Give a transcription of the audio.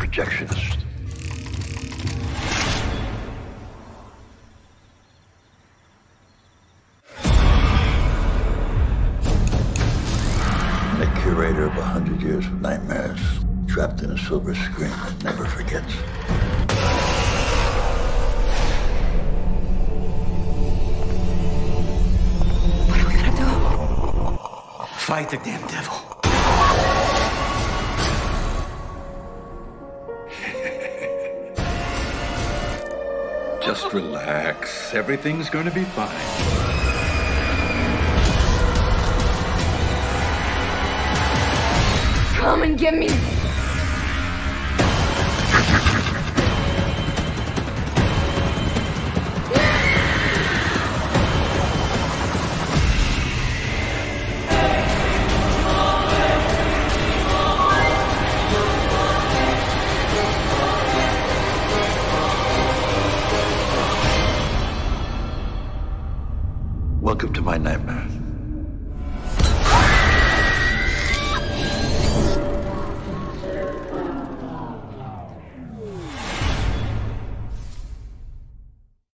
projectionist. A curator of 100 years of nightmares, trapped in a silver screen that never forgets. What are we gonna do? Fight the damn devil. Just relax. Everything's going to be fine. Come and get me. Welcome to my nightmare.